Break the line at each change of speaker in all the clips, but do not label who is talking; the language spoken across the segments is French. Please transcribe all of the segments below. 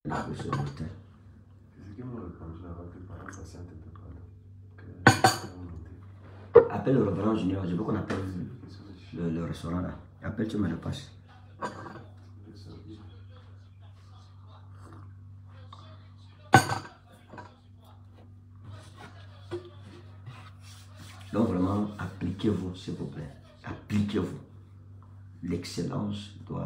Appelle le reverend junior, je veux qu'on appelle le restaurant là. Appelle, tu me le passes. Donc vraiment, appliquez-vous, s'il vous plaît. Appliquez-vous. L'excellence doit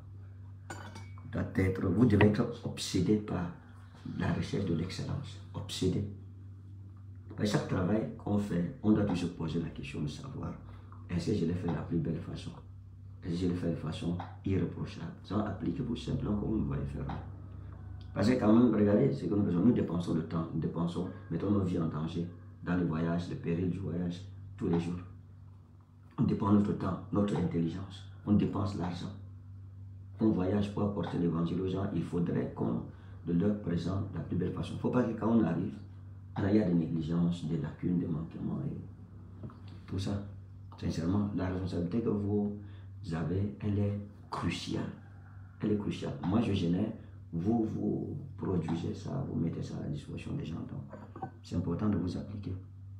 être, vous devez être obsédé par la recherche de l'excellence. Obsédé. Par chaque travail qu'on fait, on doit toujours se poser la question de savoir, est-ce que je l'ai fait de la plus belle façon? Est-ce que je l'ai fait de façon irréprochable? Ça, appliquez-vous simplement comme vous me voyez faire. Parce que quand même, regardez ce que nous faisons. Nous dépensons le temps, nous dépensons, mettons nos vies en danger, dans les voyages, le péril du voyage, tous les jours. On dépense notre temps, notre intelligence, on dépense l'argent. On voyage pour apporter l'évangile aux gens, il faudrait qu'on leur présente la plus belle façon. Il ne faut pas que quand on arrive, il y a des négligences, des lacunes, des manquements et tout ça. Sincèrement, la responsabilité que vous avez, elle est cruciale. Elle est cruciale. Moi, je génère, vous produisez ça, vous mettez ça à la disposition des gens. Donc, c'est important de vous appliquer.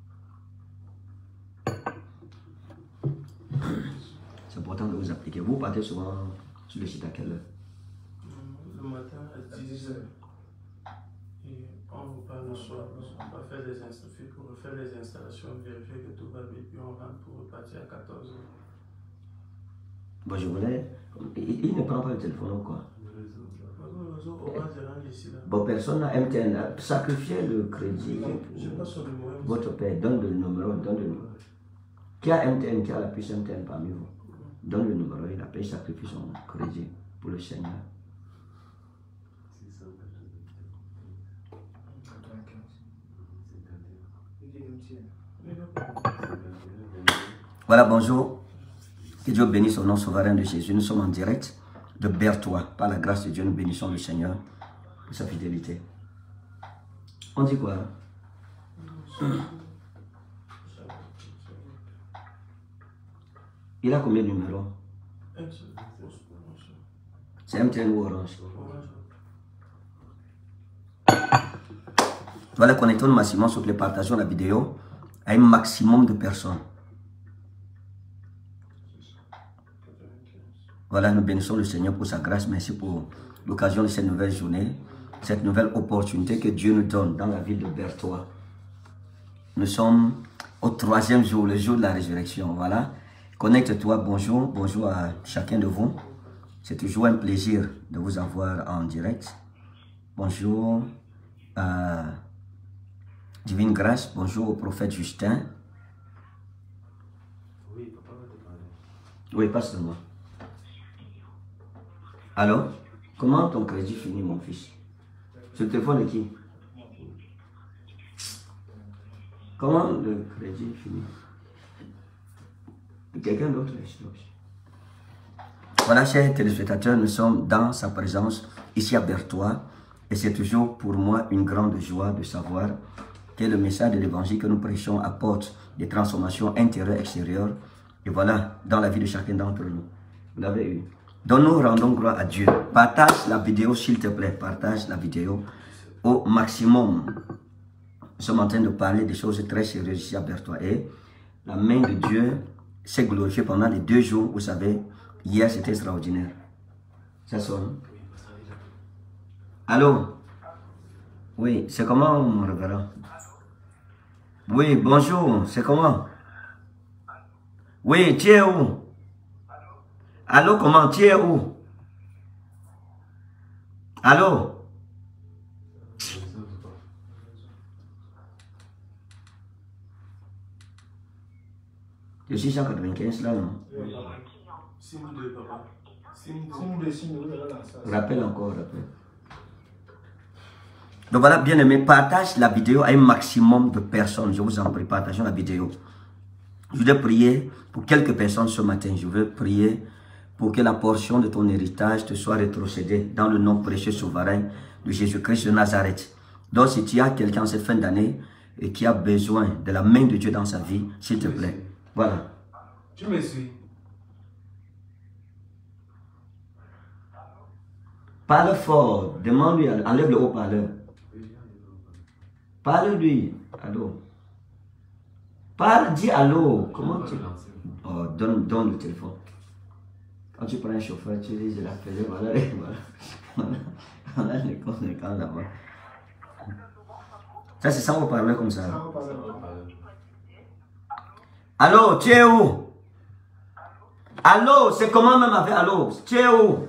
C'est important de vous appliquer. Vous partez souvent sur le site à quelle heure?
Le matin à 10 h. Et on repart le soir. On va faire des installations pour refaire les installations, vérifier que tout va bien, puis on rentre pour repartir à 14 h.
Bon, je voulais. Il ne prend pas le téléphone ou quoi? Bon, personne n'a MTN. Sacrifiez le crédit.
Je n'ai pas son numéro.
Votre père, donne le numéro, donne le numéro. Qui a MTN, qui a la puce MTN parmi vous? Donne le numéro, il appelle, sacrifie son crédit pour le Seigneur. Voilà, bonjour. Que Dieu bénisse au nom souverain de Jésus. Nous sommes en direct de Berthois. Par la grâce de Dieu, nous bénissons le Seigneur pour sa fidélité. On dit quoi? Il a combien de numéros? C'est MTN ou Orange? Voilà, connectons massivement sur les partageons la vidéo à un maximum de personnes. Voilà, nous bénissons le Seigneur pour sa grâce. Merci pour l'occasion de cette nouvelle journée, cette nouvelle opportunité que Dieu nous donne dans la ville de Berthois. Nous sommes au 3e jour, le jour de la résurrection. Voilà. Connecte-toi, bonjour, bonjour à chacun de vous. C'est toujours un plaisir de vous avoir en direct. Bonjour à Divine Grâce, bonjour au prophète Justin.
Oui, papa va te parler.
Oui, pas seulement. Alors, comment ton crédit finit, mon fils? Ce téléphone de qui? Comment le crédit finit? De quelqu'un d'autre? Voilà, chers téléspectateurs, nous sommes dans sa présence ici à Berthois et c'est toujours pour moi une grande joie de savoir que le message de l'évangile que nous prêchons apporte des transformations intérieures et extérieures et voilà, dans la vie de chacun d'entre nous. Vous l'avez eu. Donc nous rendons gloire à Dieu. Partage la vidéo s'il te plaît, partage la vidéo au maximum. Nous sommes en train de parler des choses très sérieuses ici à Berthois et la main de Dieu s'est glorifiée pendant les 2 jours, vous savez. Hier, c'était extraordinaire. Ça sonne. Allô? Oui, c'est comment, mon révérend? Oui, bonjour, c'est comment? Oui, tu es où? Allô, comment? Tu es où? Allô? Je suis 195 là, non? Rappelle encore, rappelle. Donc voilà, bien aimé, partage la vidéo à un maximum de personnes. Je vous en prie, partageons la vidéo. Je voudrais prier pour quelques personnes ce matin. Je veux prier pour que la portion de ton héritage te soit rétrocédée dans le nom précieux souverain de Jésus-Christ de Nazareth. Donc si tu as quelqu'un cette fin d'année et qui a besoin de la main de Dieu dans sa vie, s'il te plaît. Voilà.
Tu me suis?
Parle fort. Demande-lui, enlève le haut-parleur. Parle-lui. Allô. Parle, dis allô. Comment tu... Oh, donne le téléphone. Quand tu prends un chauffeur, tu dis, je l'appelle, voilà. Voilà les conséquences là-bas. Ça, c'est sans haut-parleur comme ça. Allô, tu es où? Allô, c'est comment même avec allô? Tu es où?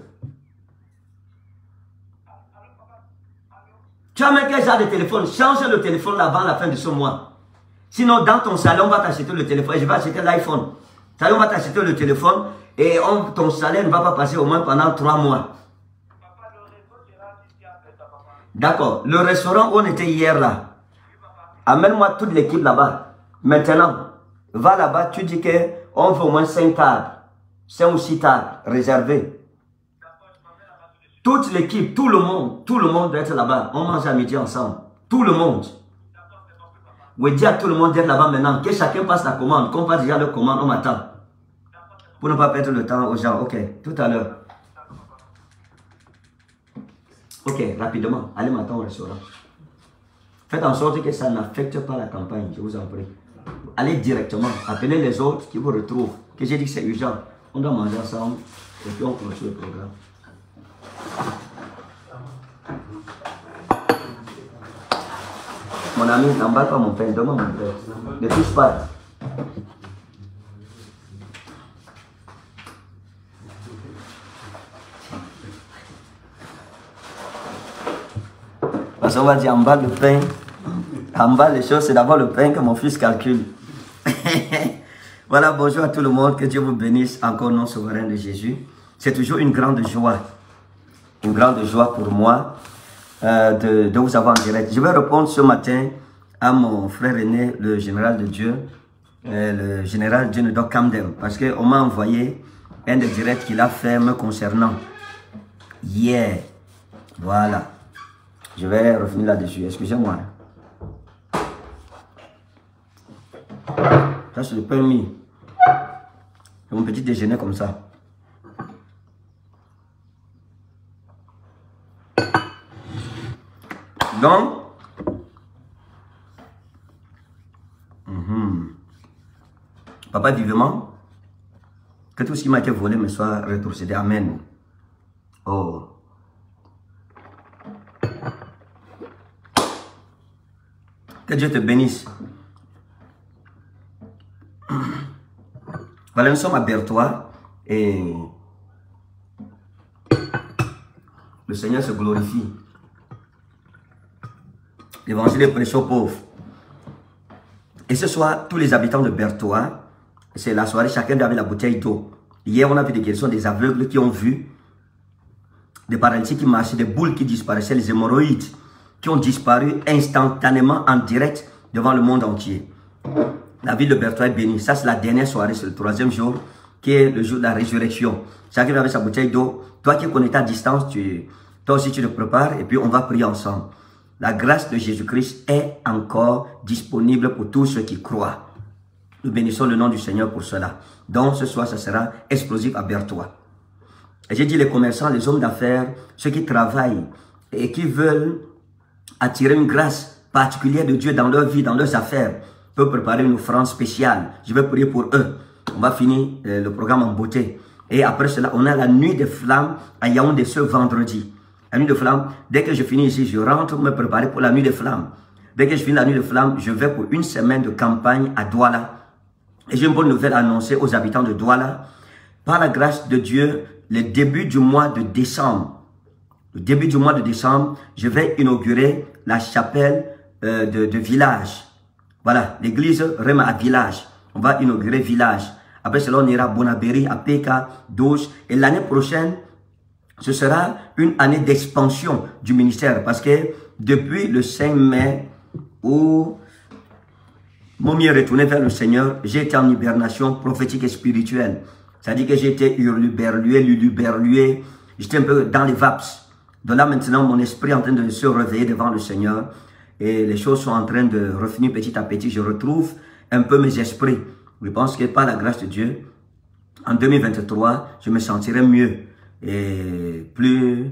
Tu as même quel genre de téléphone? Change le téléphone avant la fin de ce mois. Sinon, dans ton salaire, on va t'acheter le téléphone. Je vais acheter l'iPhone. On va t'acheter le téléphone et ton salaire ne va pas passer au moins pendant 3 mois. D'accord. Le restaurant où on était hier là, amène-moi toute l'équipe là-bas. Maintenant, va là-bas, tu dis qu'on veut au moins 5 tables, 5 ou 6 tables réservées. Toute l'équipe, tout le monde doit être là-bas. On mange à midi ensemble. Tout le monde. Oui, dis à tout le monde d'être là-bas maintenant. Que chacun passe la commande. Qu'on passe déjà la commande, on m'attend. Pour ne pas perdre le temps aux gens. Ok, tout à l'heure. Ok, rapidement. Allez maintenant au restaurant. Faites en sorte que ça n'affecte pas la campagne, je vous en prie. Allez directement. Appelez les autres qui vous retrouvent. Que j'ai dit que c'est urgent. On doit manger ensemble et puis on clôture le programme. Mon ami, n'emballe pas mon pain, donne-moi mon pain. Ne touche pas. Parce qu'on va dire emballe le pain. Emballe les choses, c'est d'abord le pain que mon fils calcule. Voilà, bonjour à tout le monde. Que Dieu vous bénisse encore au nom souverain de Jésus. C'est toujours une grande joie. Une grande joie pour moi de vous avoir en direct. Je vais répondre ce matin à mon frère aîné, le général de Dieu, le général Djenedok Kamdem, parce qu'on m'a envoyé un des directs qu'il a fait me concernant hier. Voilà. Je vais revenir là-dessus. Excusez-moi. Ça, c'est le permis. C'est mon petit déjeuner comme ça. Donc, papa vivement, que tout ce qui m'a été volé me soit rétrocédé. Amen. Oh. Que Dieu te bénisse. Voilà, nous sommes à Berthois et le Seigneur se glorifie. L'évangile est prêché aux pauvres. Et ce soir, tous les habitants de Berthois, c'est la soirée, chacun avait la bouteille d'eau. Hier, on a vu des guérisons des aveugles qui ont vu, des paralytiques qui marchaient, des boules qui disparaissaient, les hémorroïdes qui ont disparu instantanément en direct devant le monde entier. La ville de Berthois est bénie. Ça, c'est la dernière soirée, c'est le 3e jour, qui est le jour de la résurrection. Chacun avait sa bouteille d'eau. Toi qui es connecté à distance, toi aussi tu te prépares et puis on va prier ensemble. La grâce de Jésus-Christ est encore disponible pour tous ceux qui croient. Nous bénissons le nom du Seigneur pour cela. Donc ce soir, ça sera explosif à Berthois. Et j'ai dit les commerçants, les hommes d'affaires, ceux qui travaillent et qui veulent attirer une grâce particulière de Dieu dans leur vie, dans leurs affaires, peuvent préparer une offrande spéciale. Je vais prier pour eux. On va finir le programme en beauté. Et après cela, on a la nuit des flammes à Yaoundé ce vendredi. La nuit de flammes, dès que je finis ici, je rentre me préparer pour la nuit des flammes. Dès que je finis la nuit des flammes, je vais pour une semaine de campagne à Douala. Et j'ai une bonne nouvelle à annoncer aux habitants de Douala. Par la grâce de Dieu, le début du mois de décembre, je vais inaugurer la chapelle de village. Voilà, l'église Rema à village. On va inaugurer village. Après cela, on ira à Bonabéry, à Péka, Douche. Et l'année prochaine, ce sera une année d'expansion du ministère. Parce que depuis le 5 mai, où mon mieux retourné vers le Seigneur, j'ai été en hibernation prophétique et spirituelle. C'est-à-dire que j'ai été luluberlué, j'étais un peu dans les vapes. Donc là maintenant, mon esprit est en train de se réveiller devant le Seigneur. Et les choses sont en train de revenir petit à petit. Je retrouve un peu mes esprits. Je pense que par la grâce de Dieu, en 2023, je me sentirai mieux et plus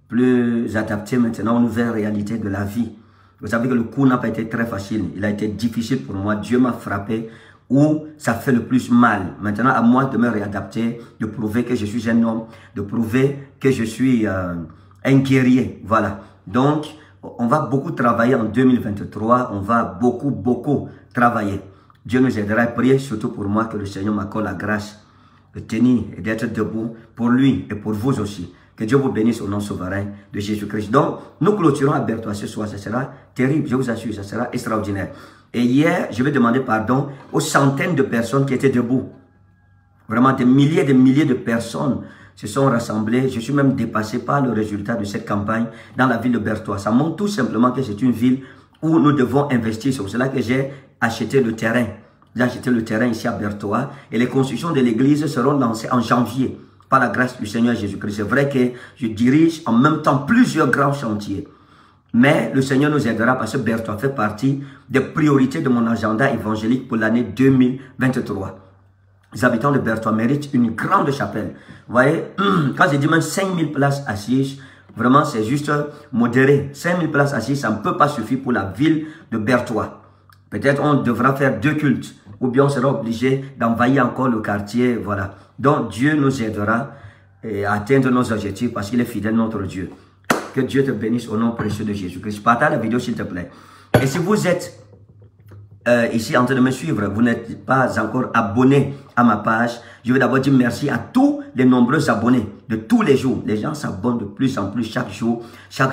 plus adapté maintenant aux nouvelles réalités de la vie. Vous savez que le coup n'a pas été très facile. Il a été difficile pour moi. Dieu m'a frappé où ça fait le plus mal. Maintenant, à moi de me réadapter, de prouver que je suis un homme, de prouver que je suis un guerrier. Voilà. Donc, on va beaucoup travailler en 2023. On va beaucoup travailler. Dieu nous aidera à prier, surtout pour moi, que le Seigneur m'accorde la grâce de tenir et d'être debout pour lui et pour vous aussi. Que Dieu vous bénisse au nom souverain de Jésus-Christ. Donc, nous clôturons à Berthois ce soir. Ça sera terrible, je vous assure, ça sera extraordinaire. Et hier, je vais demander pardon aux centaines de personnes qui étaient debout. Vraiment, des milliers de personnes se sont rassemblées. Je suis même dépassé par le résultat de cette campagne dans la ville de Berthois. Ça montre tout simplement que c'est une ville où nous devons investir. C'est pour cela que j'ai acheté le terrain. J'ai acheté le terrain ici à Berthois. Et les constructions de l'église seront lancées en janvier. Par la grâce du Seigneur Jésus-Christ. C'est vrai que je dirige en même temps plusieurs grands chantiers. Mais le Seigneur nous aidera parce que Berthois fait partie des priorités de mon agenda évangélique pour l'année 2023. Les habitants de Berthois méritent une grande chapelle. Vous voyez, quand j'ai dit même 5000 places assises, vraiment c'est juste modéré. 5000 places assises, ça ne peut pas suffire pour la ville de Berthois. Peut-être on devra faire 2 cultes. Ou bien on sera obligé d'envahir encore le quartier, voilà. Donc Dieu nous aidera à atteindre nos objectifs parce qu'il est fidèle notre Dieu. Que Dieu te bénisse au nom précieux de Jésus-Christ. Partage la vidéo s'il te plaît. Et si vous êtes ici en train de me suivre, vous n'êtes pas encore abonné à ma page, je veux d'abord dire merci à tous les nombreux abonnés de tous les jours. Les gens s'abonnent de plus en plus chaque jour.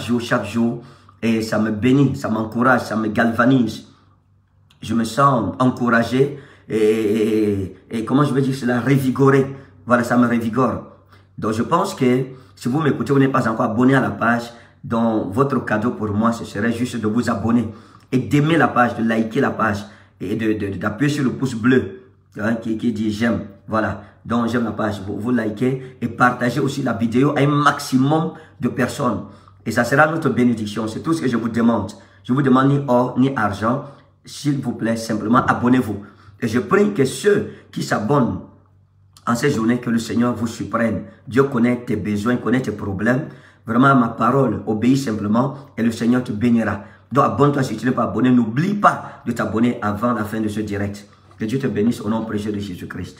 Et ça me bénit, ça m'encourage, ça me galvanise. Je me sens encouragé et comment je veux dire cela, revigoré. Voilà, ça me revigore. Donc je pense que si vous m'écoutez, vous n'êtes pas encore abonné à la page, donc votre cadeau pour moi, ce serait juste de vous abonner et d'aimer la page, de liker la page et d'appuyer sur le pouce bleu hein, qui dit j'aime. Voilà, donc j'aime la page, vous likez et partagez aussi la vidéo à un maximum de personnes. Et ça sera notre bénédiction, c'est tout ce que je vous demande. Je vous demande ni or ni argent. S'il vous plaît, simplement abonnez-vous. Et je prie que ceux qui s'abonnent en ces journées, que le Seigneur vous surprenne. Dieu connaît tes besoins, connaît tes problèmes. Vraiment, ma parole, obéis simplement et le Seigneur te bénira. Donc, abonne-toi si tu n'es pas abonné. N'oublie pas de t'abonner avant la fin de ce direct. Que Dieu te bénisse au nom précieux de Jésus-Christ.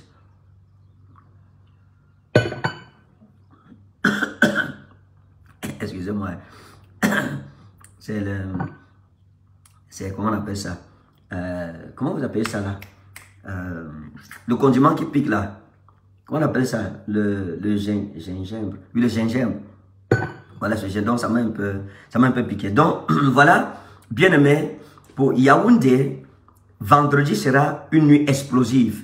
Excusez-moi. C'est comment on appelle ça? Comment vous appelez ça là? Le condiment qui pique là. Comment on appelle ça? Le gingembre. Oui, le gingembre. Voilà, ce gingembre, ça m'a un peu piqué. Donc, voilà, bien aimé, pour Yaoundé, vendredi sera une nuit explosive.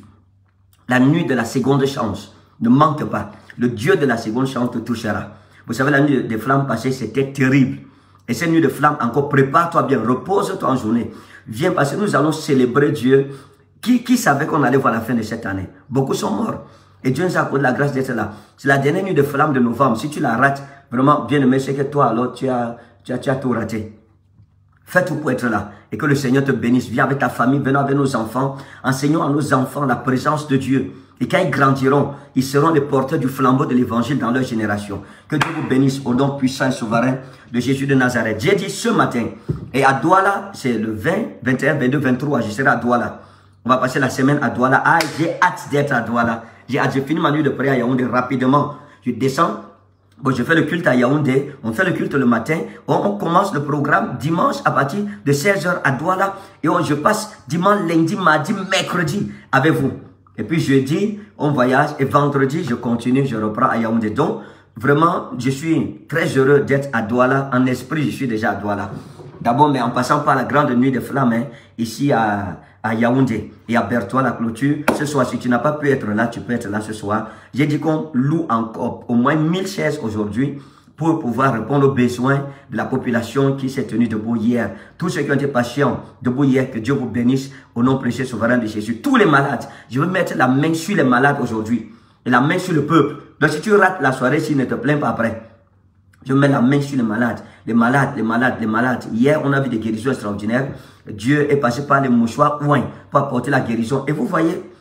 La nuit de la seconde chance. Ne manque pas. Le Dieu de la seconde chance te touchera. Vous savez, la nuit des flammes passées, c'était terrible. Et cette nuit de flammes, encore, prépare-toi bien, repose-toi en journée. Viens parce que nous allons célébrer Dieu. Qui savait qu'on allait voir la fin de cette année? Beaucoup sont morts. Et Dieu nous a accordé la grâce d'être là. C'est la dernière nuit de flamme de novembre. Si tu la rates, vraiment, bien aimé, c'est que toi, alors, tu as tout raté. Fais tout pour être là. Et que le Seigneur te bénisse. Viens avec ta famille, venons avec nos enfants. Enseignons à nos enfants la présence de Dieu. Et quand ils grandiront, ils seront les porteurs du flambeau de l'évangile dans leur génération. Que Dieu vous bénisse au nom puissant et souverain de Jésus de Nazareth. J'ai dit ce matin, et à Douala, c'est le 20, 21, 22, 23, je serai à Douala. On va passer la semaine à Douala. Ah, j'ai hâte d'être à Douala. J'ai fini ma nuit de prière à Yaoundé rapidement. Je descends. Bon, je fais le culte à Yaoundé. On fait le culte le matin. On commence le programme dimanche à partir de 16h à Douala. Et je passe dimanche, lundi, mardi, mercredi avec vous. Et puis jeudi, on voyage. Et vendredi, je continue, je reprends à Yaoundé. Donc, vraiment, je suis très heureux d'être à Douala. En esprit, je suis déjà à Douala. D'abord, mais en passant par la grande nuit des flammes, hein, ici à Yaoundé et à Berthois, la clôture. Ce soir, si tu n'as pas pu être là, tu peux être là ce soir. J'ai dit qu'on loue encore au moins 1000 chaises aujourd'hui pour pouvoir répondre aux besoins de la population qui s'est tenue debout hier. Tous ceux qui ont été patients debout hier, que Dieu vous bénisse au nom précieux souverain de Jésus. Tous les malades, je veux mettre la main sur les malades aujourd'hui et la main sur le peuple. Donc si tu rates la soirée, s'il ne te plains pas après, je mets la main sur les malades, les malades, les malades, les malades. Hier, on a vu des guérisons extraordinaires. Dieu est passé par les mouchoirs ouin pour apporter la guérison. Et vous voyez,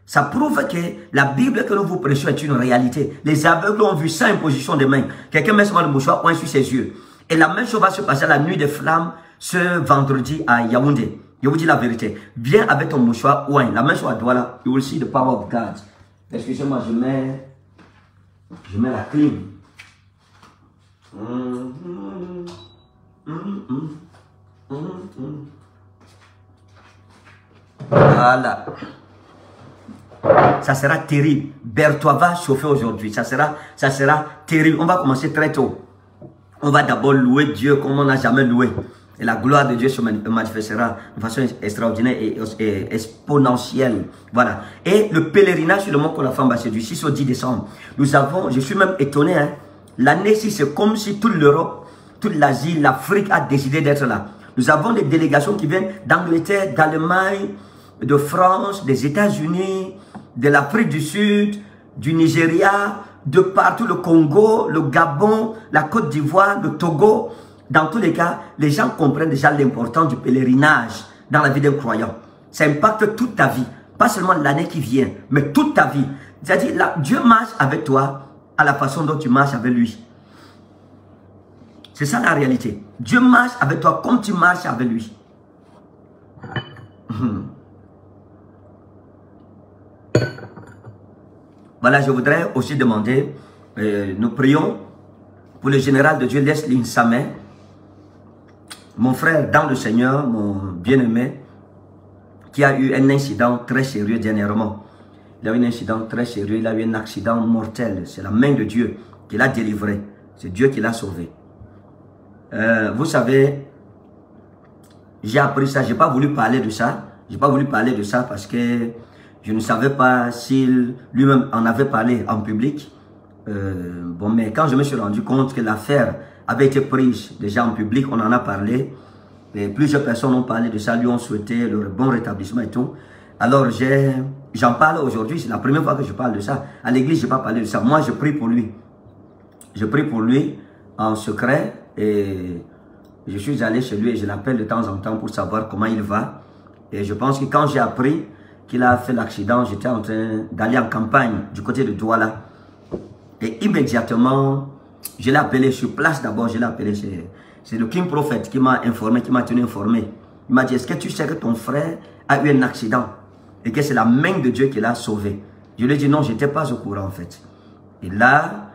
Ça prouve que la Bible que nous vous prêchons est une réalité. Les aveugles ont vu ça, imposition des mains. Quelqu'un met le mouchoir, pointe sur ses yeux. Et la même chose va se passer à la nuit des flammes ce vendredi à Yaoundé. Je vous dis la vérité. Viens avec ton mouchoir, ouin. La même chose à Douala. You will see the power of God. Excusez-moi, je mets la clim. Voilà. Ça sera terrible. Berthois va chauffer aujourd'hui. Ça sera terrible. On va commencer très tôt. On va d'abord louer Dieu comme on n'a jamais loué. Et la gloire de Dieu se manifestera de façon extraordinaire et exponentielle. Voilà. Et le pèlerinage sur le mont Kolafamba, c'est du 6 au 10 décembre. Nous avons, je suis même étonné, hein, l'année-ci, c'est comme si toute l'Europe, toute l'Asie, l'Afrique a décidé d'être là. Nous avons des délégations qui viennent d'Angleterre, d'Allemagne, de France, des États-Unis, de l'Afrique du Sud, du Nigeria, de partout, le Congo, le Gabon, la Côte d'Ivoire, le Togo. Dans tous les cas, les gens comprennent déjà l'importance du pèlerinage dans la vie d'un croyant. Ça impacte toute ta vie, pas seulement l'année qui vient, mais toute ta vie. C'est-à-dire, Dieu marche avec toi à la façon dont tu marches avec lui. C'est ça la réalité. Dieu marche avec toi comme tu marches avec lui. Voilà, je voudrais aussi demander, nous prions pour le général de Dieu, Leslie Nsamé, mon frère dans le Seigneur, mon bien-aimé, qui a eu un incident très sérieux dernièrement. Il a eu un incident très sérieux, il a eu un accident mortel. C'est la main de Dieu qui l'a délivré. C'est Dieu qui l'a sauvé. Vous savez, j'ai appris ça, je n'ai pas voulu parler de ça. Je n'ai pas voulu parler de ça parce que je ne savais pas s'il lui-même en avait parlé en public. Bon, mais quand je me suis rendu compte que l'affaire avait été prise déjà en public, on en a parlé. Et plusieurs personnes ont parlé de ça, lui ont souhaité le bon rétablissement et tout. Alors j'en parle aujourd'hui, c'est la première fois que je parle de ça. À l'église, je n'ai pas parlé de ça. Moi, je prie pour lui. Je prie pour lui en secret et je suis allé chez lui et je l'appelle de temps en temps pour savoir comment il va. Et je pense que quand j'ai appris qu'il a fait l'accident, j'étais en train d'aller en campagne du côté de Douala. Et immédiatement, je l'ai appelé sur place d'abord, je l'ai appelé, c'est le King Prophet qui m'a informé, qui m'a tenu informé. Il m'a dit, est-ce que tu sais que ton frère a eu un accident et que c'est la main de Dieu qui l'a sauvé? Je lui ai dit non, je n'étais pas au courant en fait. Et là,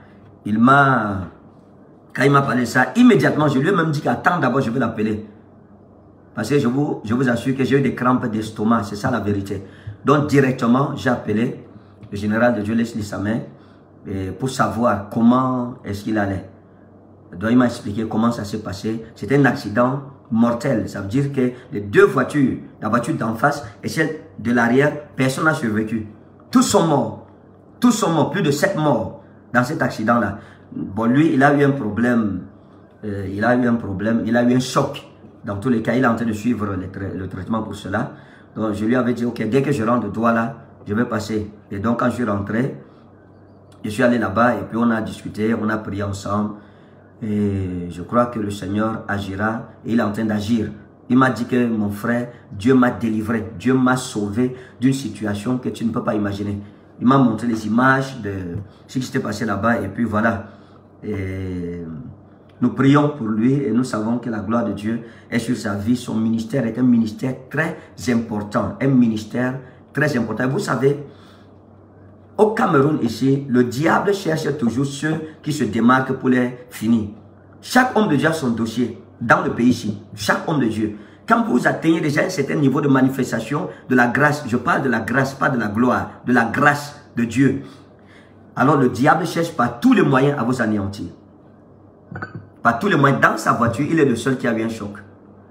quand il m'a parlé de ça, immédiatement, je lui ai même dit qu'attends d'abord, je vais l'appeler. Parce que je vous assure que j'ai eu des crampes d'estomac, c'est ça la vérité. Donc directement, j'ai appelé le général de Dieu, Leslie Nsamé, pour savoir comment est-ce qu'il allait. Donc il m'a expliqué comment ça s'est passé. C'était un accident mortel. Ça veut dire que les deux voitures, la voiture d'en face et celle de l'arrière, personne n'a survécu. Tous sont morts. Tous sont morts. Plus de 7 morts dans cet accident-là. Bon, lui, il a eu un problème. Il a eu un choc. Dans tous les cas, il est en train de suivre le traitement pour cela. Donc je lui avais dit, ok, dès que je rentre de Douala, je vais passer. Et donc quand je suis rentré, je suis allé là-bas et puis on a discuté, on a prié ensemble. Et je crois que le Seigneur agira et il est en train d'agir. Il m'a dit que mon frère, Dieu m'a délivré, Dieu m'a sauvé d'une situation que tu ne peux pas imaginer. Il m'a montré les images de ce qui s'était passé là-bas et puis voilà. Et nous prions pour lui et nous savons que la gloire de Dieu est sur sa vie. Son ministère est un ministère très important. Un ministère très important. Et vous savez, au Cameroun ici, le diable cherche toujours ceux qui se démarquent pour les finir. Chaque homme de Dieu a son dossier dans le pays ici. Chaque homme de Dieu. Quand vous atteignez déjà un certain niveau de manifestation de la grâce, je parle de la grâce, pas de la gloire, de la grâce de Dieu. Alors le diable cherche par tous les moyens à vous anéantir. Par tous les moyens. Dans sa voiture, il est le seul qui a eu un choc.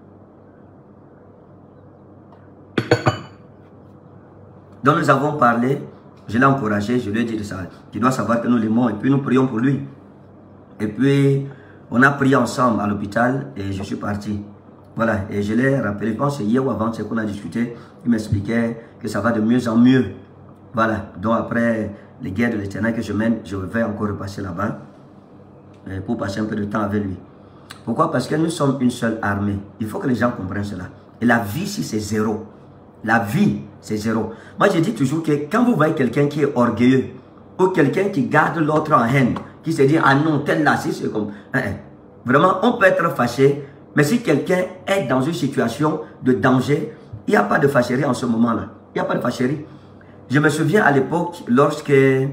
Donc nous avons parlé. Je l'ai encouragé, je lui ai dit de ça, qu'il doit savoir que nous l'aimons et puis nous prions pour lui. Et puis, on a prié ensemble à l'hôpital et je suis parti. Voilà, et je l'ai rappelé, je pense que hier ou avant, c'est qu'on a discuté, il m'expliquait que ça va de mieux en mieux. Voilà, donc après les guerres de l'Éternel que je mène, je vais encore repasser là-bas pour passer un peu de temps avec lui. Pourquoi? Parce que nous sommes une seule armée. Il faut que les gens comprennent cela. Et la vie, si c'est zéro. La vie, c'est zéro. Moi, je dis toujours que quand vous voyez quelqu'un qui est orgueilleux, ou quelqu'un qui garde l'autre en haine, qui se dit, ah non, tel là, c'est comme... Vraiment, on peut être fâché, mais si quelqu'un est dans une situation de danger, il n'y a pas de fâcherie en ce moment-là. Il n'y a pas de fâcherie. Je me souviens à l'époque, lorsque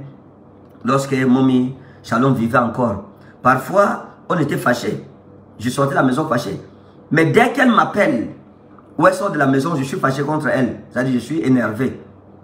Mommy Shalom vivait encore, parfois, on était fâché. Je sortais de la maison fâché. Mais dès qu'elle m'appelle, ou elle sort de la maison, je suis fâché contre elle. C'est-à-dire, je suis énervé.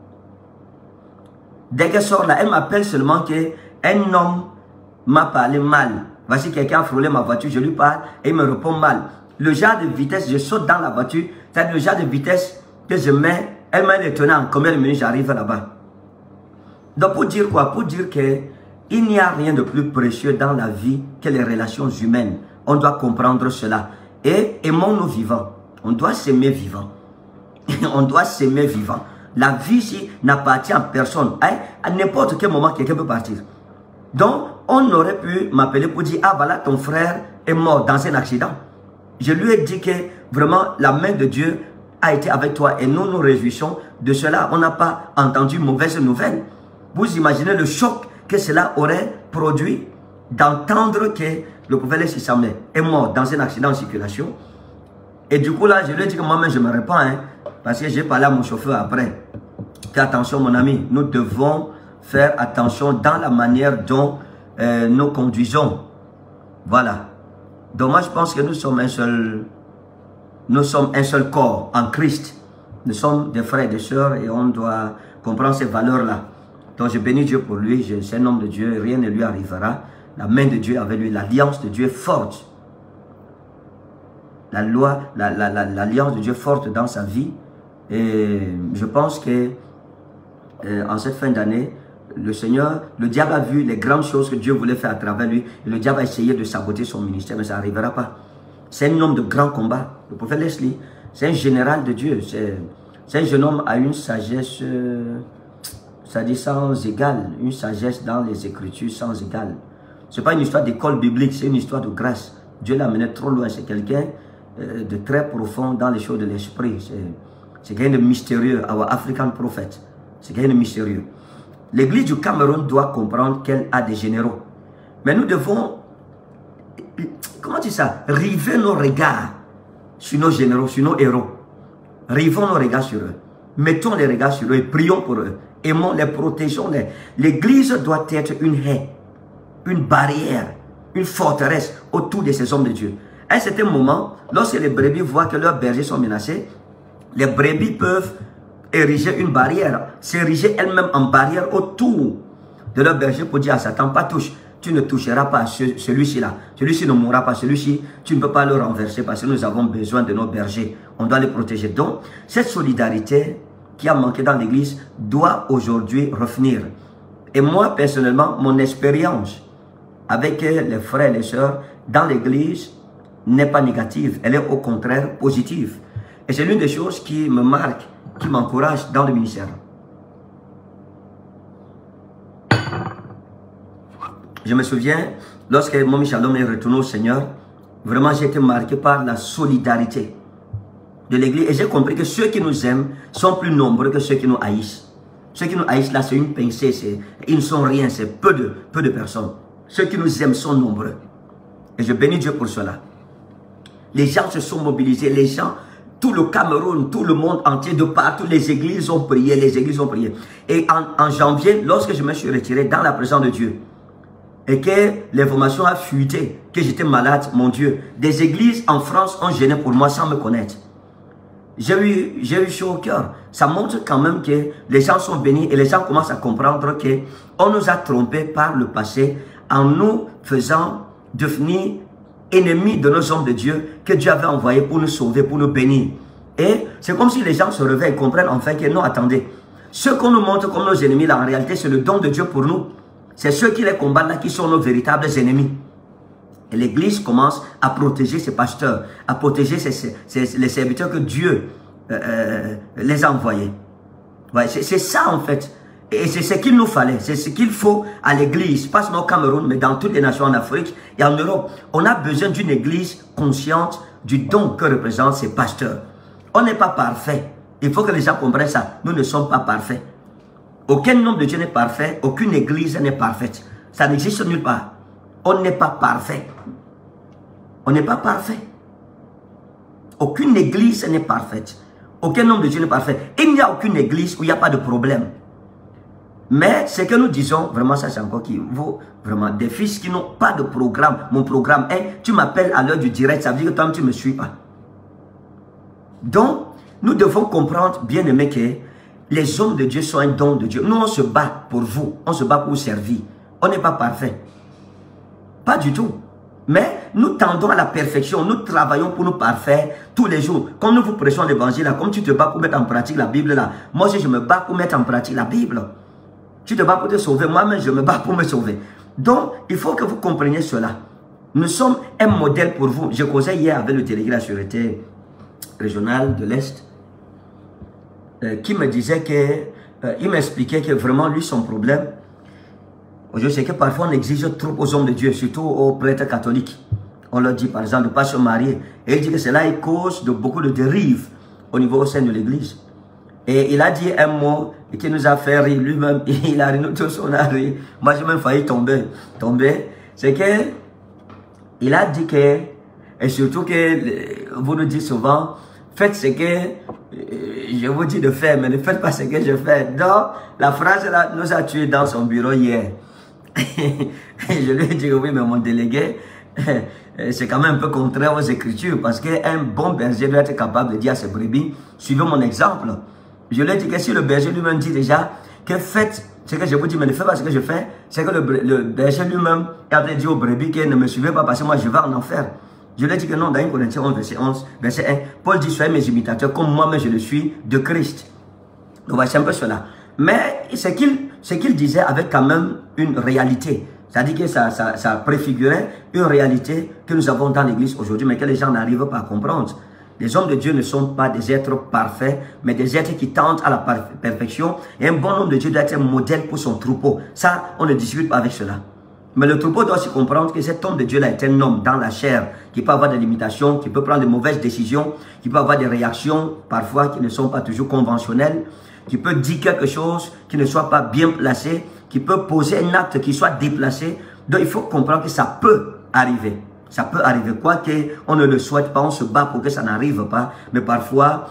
Dès qu'elle sort là, elle m'appelle seulement qu'un homme m'a parlé mal. Voici quelqu'un a frôlé ma voiture, je lui parle et il me répond mal. Le genre de vitesse, je saute dans la voiture, c'est-à-dire le genre de vitesse que je mets, elle m'a étonné en combien de minutes j'arrive là-bas. Donc pour dire quoi? Pour dire qu'il n'y a rien de plus précieux dans la vie que les relations humaines. On doit comprendre cela. Et aimons-nous vivants. On doit s'aimer vivant. On doit s'aimer vivant. La vie ici n'appartient à personne. À n'importe quel moment, quelqu'un peut partir. Donc, on aurait pu m'appeler pour dire, ah voilà, ton frère est mort dans un accident. Je lui ai dit que vraiment, la main de Dieu a été avec toi et nous nous réjouissons de cela. On n'a pas entendu mauvaise nouvelle. Vous imaginez le choc que cela aurait produit d'entendre que le prophète Sissamé est mort dans un accident de circulation. Et du coup là, je lui ai dit que moi-même je me répands, parce que j'ai parlé à mon chauffeur après. Fais attention mon ami, nous devons faire attention dans la manière dont nous conduisons. Voilà. Donc moi je pense que nous sommes un seul corps en Christ. Nous sommes des frères et des sœurs et on doit comprendre ces valeurs-là. Donc je bénis Dieu pour lui, c'est un homme de Dieu, rien ne lui arrivera. La main de Dieu avec lui, l'alliance de Dieu est forte. L'alliance de Dieu est forte dans sa vie. Et je pense que en cette fin d'année, le Seigneur, le diable a vu les grandes choses que Dieu voulait faire à travers lui. Et le diable a essayé de saboter son ministère, mais ça n'arrivera pas. C'est un homme de grand combat. Le prophète Leslie, c'est un général de Dieu. C'est un jeune homme à une sagesse, ça dit sans égale. Une sagesse dans les Écritures sans égale. Ce n'est pas une histoire d'école biblique, c'est une histoire de grâce. Dieu l'a mené trop loin. C'est quelqu'un de très profond dans les choses de l'esprit. C'est quelqu'un de mystérieux, our African prophet. C'est quelqu'un de mystérieux. L'église du Cameroun doit comprendre qu'elle a des généraux. Mais nous devons, comment dire ça, river nos regards sur nos généraux, sur nos héros. Rivons nos regards sur eux. Mettons les regards sur eux et prions pour eux. Aimons-les, protégeons-les. L'église doit être une haie, une barrière, une forteresse autour de ces hommes de Dieu. À un certain moment, lorsque les brebis voient que leurs bergers sont menacés, les brebis peuvent ériger une barrière, s'ériger elles-mêmes en barrière autour de leur berger pour dire à Satan, pas touche, tu ne toucheras pas celui-ci là, celui-ci ne mourra pas, celui-ci, tu ne peux pas le renverser parce que nous avons besoin de nos bergers, on doit les protéger. Donc, cette solidarité qui a manqué dans l'église doit aujourd'hui revenir. Et moi, personnellement, mon expérience avec les frères et les sœurs dans l'église n'est pas négative, elle est au contraire positive. Et c'est l'une des choses qui me marque, qui m'encourage dans le ministère. Je me souviens, lorsque Mommy Shalom est retourné au Seigneur, vraiment j'ai été marqué par la solidarité de l'église. Et j'ai compris que ceux qui nous aiment sont plus nombreux que ceux qui nous haïssent. Ceux qui nous haïssent là, c'est une pincée, ils ne sont rien, c'est peu de personnes. Ceux qui nous aiment sont nombreux. Et je bénis Dieu pour cela. Les gens se sont mobilisés, les gens, tout le Cameroun, tout le monde entier, de partout, les églises ont prié, les églises ont prié. Et en janvier, lorsque je me suis retiré dans la présence de Dieu, et que l'information a fuité, que j'étais malade, mon Dieu, des églises en France ont gêné pour moi sans me connaître. J'ai eu chaud au cœur. Ça montre quand même que les gens sont bénis et les gens commencent à comprendre qu'on nous a trompés par le passé en nous faisant devenir ennemis de nos hommes de Dieu que Dieu avait envoyés pour nous sauver, pour nous bénir. Et c'est comme si les gens se réveillent et comprennent enfin que non, attendez, ceux qu'on nous montre comme nos ennemis, là, en réalité, c'est le don de Dieu pour nous. C'est ceux qui les combattent là qui sont nos véritables ennemis. Et l'Église commence à protéger ses pasteurs, à protéger les serviteurs que Dieu les a envoyés. Ouais, c'est ça en fait. Et c'est ce qu'il nous fallait, c'est ce qu'il faut à l'Église, pas seulement au Cameroun, mais dans toutes les nations en Afrique et en Europe. On a besoin d'une Église consciente du don que représentent ces pasteurs. On n'est pas parfait, Il faut que les gens comprennent ça. Nous ne sommes pas parfaits. Aucun homme de Dieu n'est parfait. Aucune église n'est parfaite. Ça n'existe nulle part. On n'est pas parfait. On n'est pas parfait. Aucune église n'est parfaite. Aucun homme de Dieu n'est parfait. Il n'y a aucune église où il n'y a pas de problème. Mais ce que nous disons, vraiment ça c'est encore qui vaut vraiment des fils qui n'ont pas de programme. Mon programme est, tu m'appelles à l'heure du direct, ça veut dire que toi tu ne me suis pas. Donc, nous devons comprendre, bien aimé, que les hommes de Dieu sont un don de Dieu. Nous on se bat pour vous, on se bat pour vous servir. On n'est pas parfait. Pas du tout. Mais nous tendons à la perfection, nous travaillons pour nous parfaire tous les jours. Comme nous vous prêchons l'évangile, comme tu te bats pour mettre en pratique la Bible là, moi aussi je me bats pour mettre en pratique la Bible. Tu te bats pour te sauver, moi-même je me bats pour me sauver. Donc, il faut que vous compreniez cela. Nous sommes un modèle pour vous. Je causais hier avec le délégué de la sûreté régionale de l'Est, qui me disait que, il m'expliquait que vraiment lui son problème, je sais que parfois on exige trop aux hommes de Dieu, surtout aux prêtres catholiques. On leur dit par exemple de ne pas se marier. Et il dit que cela est cause de beaucoup de dérives au niveau au sein de l'église. Et il a dit un mot qui nous a fait rire lui-même. Il a ri, nous tous on a ri. Moi j'ai même failli tomber. C'est que il a dit que, et surtout que vous nous dites souvent, faites ce que je vous dis de faire, mais ne faites pas ce que je fais. Donc la phrase là nous a tués dans son bureau hier. Je lui ai dit oui, mais mon délégué, c'est quand même un peu contraire aux Écritures, parce qu'un bon berger doit être capable de dire à ses brebis, suivez mon exemple. Je lui ai dit que si le berger lui-même dit déjà que faites ce que je vous dis, mais ne faites pas ce que je fais, c'est que le berger lui-même a dit aux brebis que ne me suivez pas parce que moi je vais en enfer. Je lui ai dit que non, dans 1 Corinthiens 11, verset 11, verset 1, Paul dit soyez mes imitateurs comme moi-même je le suis de Christ. Donc voici un peu cela. Mais ce qu'il disait avait quand même une réalité. C'est-à-dire que ça préfigurait une réalité que nous avons dans l'église aujourd'hui, mais que les gens n'arrivent pas à comprendre. Les hommes de Dieu ne sont pas des êtres parfaits, mais des êtres qui tentent à la perfection. Et un bon homme de Dieu doit être un modèle pour son troupeau. Ça, on ne discute pas avec cela. Mais le troupeau doit aussi comprendre que cet homme de Dieu-là est un homme dans la chair, qui peut avoir des limitations, qui peut prendre de mauvaises décisions, qui peut avoir des réactions, parfois qui ne sont pas toujours conventionnelles, qui peut dire quelque chose qui ne soit pas bien placé, qui peut poser un acte qui soit déplacé. Donc il faut comprendre que ça peut arriver. Ça peut arriver, quoique on ne le souhaite pas, on se bat pour que ça n'arrive pas, mais parfois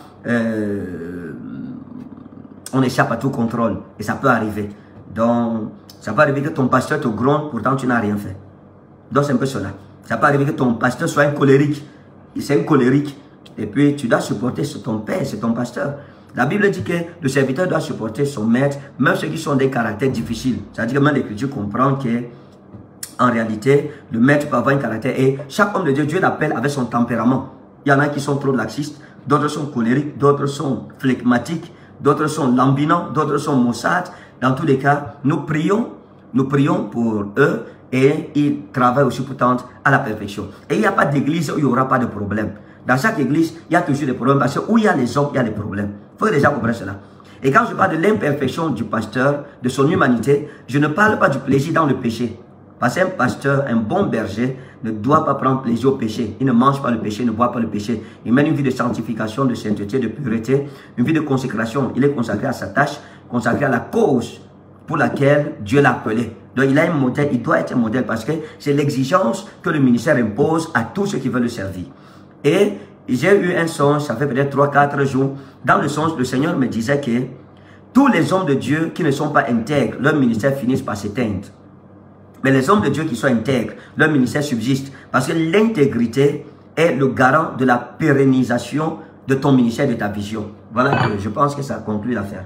on échappe à tout contrôle et ça peut arriver. Donc ça peut arriver que ton pasteur te gronde, pourtant tu n'as rien fait. Donc c'est un peu cela. Ça peut arriver que ton pasteur soit un colérique, c'est un colérique, et puis tu dois supporter ton père, c'est ton pasteur. La Bible dit que le serviteur doit supporter son maître, même ceux qui sont des caractères difficiles. C'est-à-dire que même l'Écriture comprend que en réalité, le maître peut avoir un caractère. Et chaque homme de Dieu, Dieu l'appelle avec son tempérament. Il y en a qui sont trop laxistes, d'autres sont colériques, d'autres sont flegmatiques, d'autres sont lambinants, d'autres sont maussades. Dans tous les cas, nous prions pour eux et ils travaillent aussi pour tendre à la perfection. Et il n'y a pas d'église où il n'y aura pas de problème. Dans chaque église, il y a toujours des problèmes parce que où il y a les hommes, il y a des problèmes. Il faut que les gens comprennent cela. Et quand je parle de l'imperfection du pasteur, de son humanité, je ne parle pas du plaisir dans le péché. Parce qu'un pasteur, un bon berger, ne doit pas prendre plaisir au péché. Il ne mange pas le péché, ne boit pas le péché. Il mène une vie de sanctification, de sainteté, de pureté, une vie de consécration. Il est consacré à sa tâche, consacré à la cause pour laquelle Dieu l'a appelé. Donc il a un modèle, il doit être un modèle parce que c'est l'exigence que le ministère impose à tous ceux qui veulent le servir. Et j'ai eu un songe, ça fait peut-être 3-4 jours. Dans le songe, le Seigneur me disait que tous les hommes de Dieu qui ne sont pas intègres, leur ministère finisse par s'éteindre. Mais les hommes de Dieu qui sont intègres, leur ministère subsiste. Parce que l'intégrité est le garant de la pérennisation de ton ministère, de ta vision. Voilà, je pense que ça conclut l'affaire.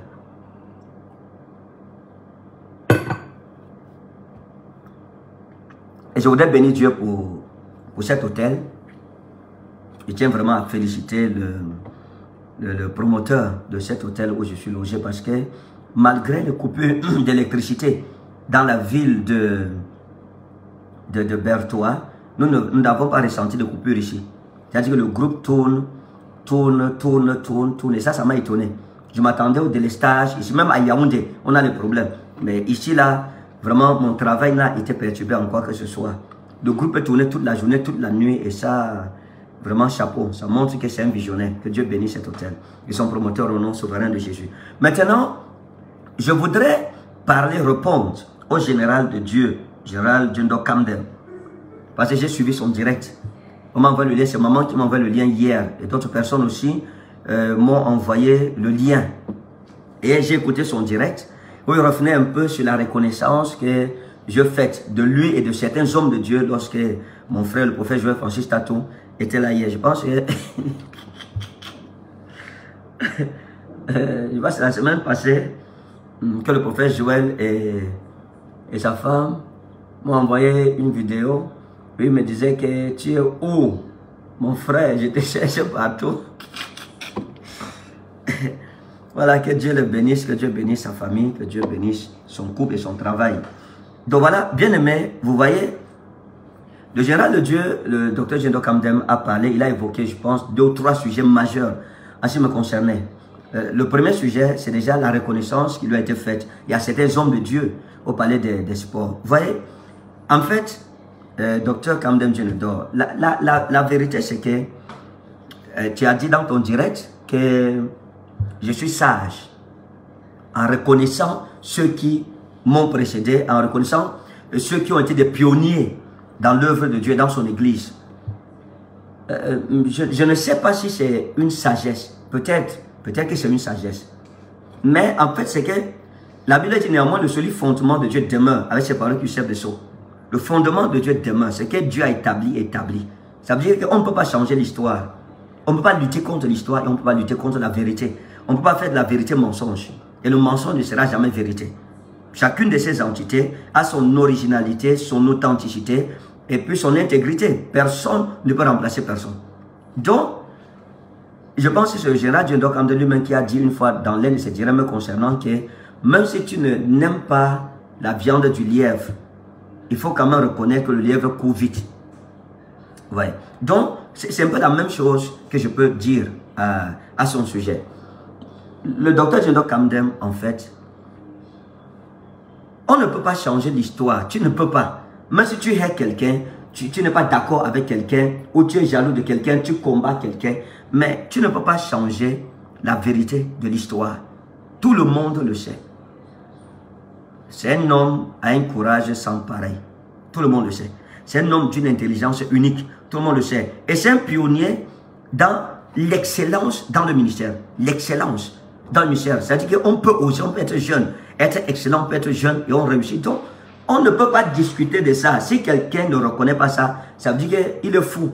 Et je voudrais bénir Dieu pour cet hôtel. Je tiens vraiment à féliciter le promoteur de cet hôtel où je suis logé parce que malgré les coupures d'électricité dans la ville de Bertois, nous n'avons pas ressenti de coupure ici. C'est-à-dire que le groupe tourne, et ça m'a étonné. Je m'attendais au délestage, ici même à Yaoundé, on a des problèmes. Mais ici, là, vraiment, mon travail n'a été perturbé en quoi que ce soit. Le groupe peut tourner toute la journée, toute la nuit, et ça, Vraiment chapeau, ça montre que c'est un visionnaire. Que Dieu bénisse cet hôtel et son promoteur au nom souverain de Jésus. Maintenant, je voudrais répondre au général de Dieu, général Djendo Kamdem, parce que j'ai suivi son direct. On m'a envoyé le lien, c'est maman qui m'a envoyé le lien hier, et d'autres personnes aussi m'ont envoyé le lien. Et j'ai écouté son direct, où il revenait un peu sur la reconnaissance que je fais de lui et de certains hommes de Dieu lorsque mon frère, le prophète Joël Francis Tatou, était là hier. Je pense que... je pense que la semaine passée, que le prophète Joël et sa femme m'ont envoyé une vidéo. Lui me disait que tu es où, mon frère, je te cherche partout. Voilà, que Dieu le bénisse, que Dieu bénisse sa famille, que Dieu bénisse son couple et son travail. Donc voilà, bien aimé, vous voyez, le général de Dieu, le docteur Djendo Kamdem a parlé, il a évoqué, je pense, 2 ou 3 sujets majeurs en ce qui me concernait. Le premier sujet, c'est déjà la reconnaissance qui lui a été faite. Il y a certains hommes de Dieu au palais des sports. Vous voyez, en fait, docteur Kamdem Djendo, la vérité c'est que tu as dit dans ton direct que je suis sage en reconnaissant ceux qui m'ont précédé, en reconnaissant ceux qui ont été des pionniers dans l'œuvre de Dieu, dans son église. Je ne sais pas si c'est une sagesse, peut-être que c'est une sagesse. Mais en fait, c'est que la Bible dit néanmoins le solide fondement de Dieu demeure, avec ses paroles qui servent de sceau. Le fondement de Dieu demeure, ce que Dieu a établi. Ça veut dire qu'on ne peut pas changer l'histoire. On ne peut pas lutter contre l'histoire et on ne peut pas lutter contre la vérité. On ne peut pas faire de la vérité mensonge. Et le mensonge ne sera jamais vérité. Chacune de ces entités a son originalité, son authenticité et puis son intégrité. Personne ne peut remplacer personne. Donc, je pense que c'est le général Djendo Kamdem lui-même qui a dit une fois dans l'un de ses directs me concernant que même si tu n'aimes pas la viande du lièvre, il faut quand même reconnaître que le lièvre court vite. Ouais. Donc, c'est un peu la même chose que je peux dire à son sujet. Le docteur Djendo Kamdem, en fait, on ne peut pas changer l'histoire. Tu ne peux pas. Même si tu hais quelqu'un, tu n'es pas d'accord avec quelqu'un, ou tu es jaloux de quelqu'un, tu combats quelqu'un, mais tu ne peux pas changer la vérité de l'histoire. Tout le monde le sait. C'est un homme à un courage sans pareil. Tout le monde le sait. C'est un homme d'une intelligence unique. Tout le monde le sait. Et c'est un pionnier dans l'excellence dans le ministère. L'excellence dans le ministère. C'est-à-dire qu'on peut aussi, on peut être jeune, être excellent, on peut être jeune et on réussit. Donc, on ne peut pas discuter de ça. Si quelqu'un ne reconnaît pas ça, ça veut dire qu'il est fou.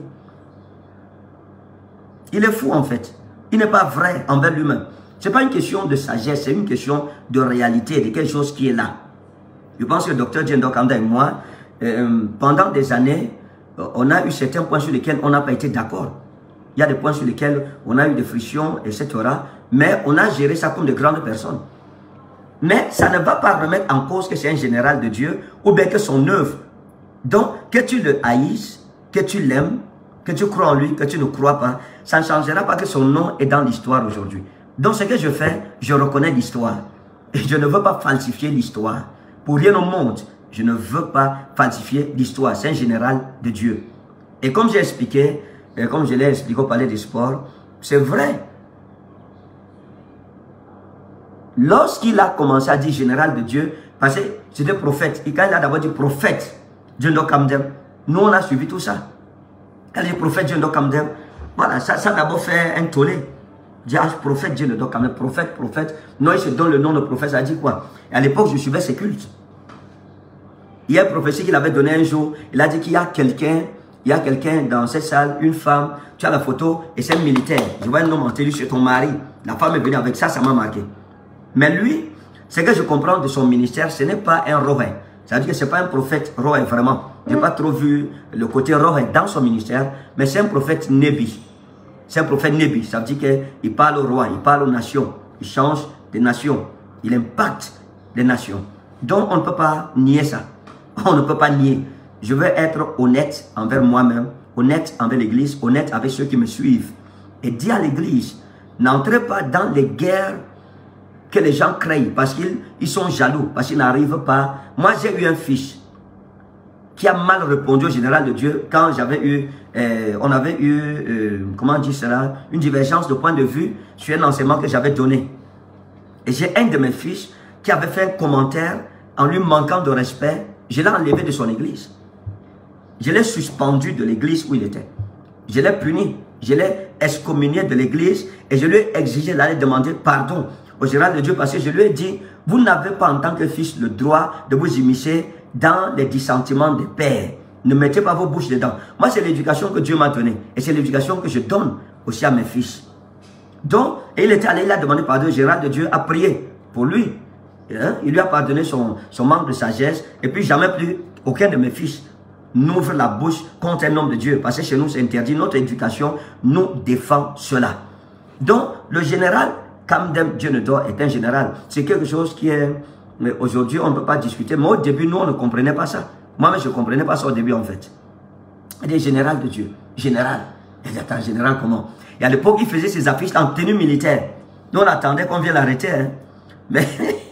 Il est fou en fait. Il n'est pas vrai envers lui-même. Ce n'est pas une question de sagesse, c'est une question de réalité, de quelque chose qui est là. Je pense que le docteur Djendo Kamdem et moi, pendant des années, on a eu certains points sur lesquels on n'a pas été d'accord. Il y a des points sur lesquels on a eu des frictions, etc. Mais on a géré ça comme de grandes personnes. Mais ça ne va pas remettre en cause que c'est un général de Dieu ou bien que son œuvre. Donc, que tu le haïsses, que tu l'aimes, que tu crois en lui, que tu ne crois pas, ça ne changera pas que son nom est dans l'histoire aujourd'hui. Donc, ce que je fais, je reconnais l'histoire. Et je ne veux pas falsifier l'histoire. Pour rien au monde, je ne veux pas falsifier l'histoire. C'est un général de Dieu. Et comme j'ai expliqué, comme je l'ai expliqué au palais des sports, c'est vrai. Lorsqu'il a commencé à dire général de Dieu, parce que c'était prophète, et quand il a d'abord dit prophète, Djendo Kamdem, nous on a suivi tout ça. Quand il dit prophète Djendo Kamdem, voilà, ça a d'abord fait un tollé. Dit prophète Djendo Kamdem, prophète. Non, il se donne le nom de prophète, ça dit quoi? Et à l'époque, je suivais ses cultes. Il y a un prophétie qu'il avait donné un jour, il a dit qu'il y a quelqu'un dans cette salle, une femme, tu as la photo, et c'est un militaire. Je vois un homme en tenue, c'est ton mari. La femme est venue avec ça, ça m'a marqué. Mais lui, ce que je comprends de son ministère, ce n'est pas un roi. Ça veut dire que ce n'est pas un prophète roi vraiment. Je n'ai pas trop vu le côté roi dans son ministère, mais c'est un prophète Nébi. C'est un prophète Nébi. Ça veut dire qu'il parle au roi, il parle aux nations, il change des nations, il impacte les nations. Donc on ne peut pas nier ça. On ne peut pas nier. Je veux être honnête envers moi-même, honnête envers l'église, honnête avec ceux qui me suivent. Et dire à l'église, n'entrez pas dans les guerres que les gens craignent parce qu'ils sont jaloux, parce qu'ils n'arrivent pas. Moi, j'ai eu un fils qui a mal répondu au général de Dieu quand j'avais eu, on avait eu, comment dire cela, une divergence de point de vue sur un enseignement que j'avais donné. Et j'ai un de mes fils qui avait fait un commentaire en lui manquant de respect. Je l'ai enlevé de son église. Je l'ai suspendu de l'église où il était. Je l'ai puni. Je l'ai excommunié de l'église et je lui ai exigé d'aller demander pardon au général de Dieu parce que je lui ai dit, vous n'avez pas en tant que fils le droit de vous immiscer dans les dissentiments des pères. Ne mettez pas vos bouches dedans. Moi, c'est l'éducation que Dieu m'a donnée et c'est l'éducation que je donne aussi à mes fils. Donc, et il était allé, il a demandé pardon, le général de Dieu a prié pour lui. Hein? Il lui a pardonné son manque de sagesse et puis jamais plus aucun de mes fils n'ouvre la bouche contre un homme de Dieu parce que chez nous c'est interdit. Notre éducation nous défend cela. Donc, le général Kamdem Djenedor est un général. C'est quelque chose qui est... Mais aujourd'hui, on ne peut pas discuter. Mais au début, nous, on ne comprenait pas ça. Moi-même, je ne comprenais pas ça au début, en fait. Il est général de Dieu. Général. Il dit, attends, général comment? Et à l'époque, il faisait ses affiches en tenue militaire. Nous, on attendait qu'on vienne l'arrêter. Hein. Mais...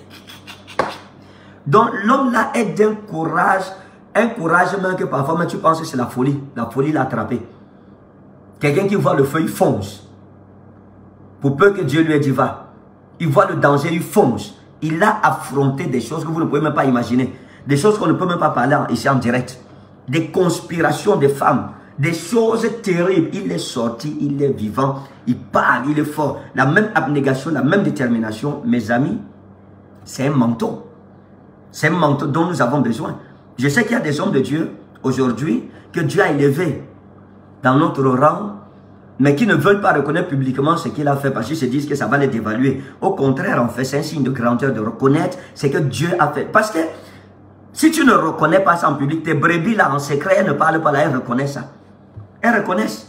Donc, l'homme là est d'un courage, un courage même que parfois, mais tu penses que c'est la folie. La folie l'a attrapé. Quelqu'un qui voit le feu, il fonce. Pour peu que Dieu lui ait dit va. Il voit le danger, il fonce. Il a affronté des choses que vous ne pouvez même pas imaginer. Des choses qu'on ne peut même pas parler ici en direct. Des conspirations des femmes. Des choses terribles. Il est sorti, il est vivant. Il parle, il est fort. La même abnégation, la même détermination. Mes amis, c'est un manteau. C'est un manteau dont nous avons besoin. Je sais qu'il y a des hommes de Dieu aujourd'hui que Dieu a élevés dans notre rang, mais qui ne veulent pas reconnaître publiquement ce qu'il a fait parce qu'ils se disent que ça va les dévaluer. Au contraire, en fait, c'est un signe de grandeur de reconnaître ce que Dieu a fait. Parce que si tu ne reconnais pas ça en public, tes brebis là en secret, elles ne parlent pas là, elles reconnaissent ça. Elles reconnaissent.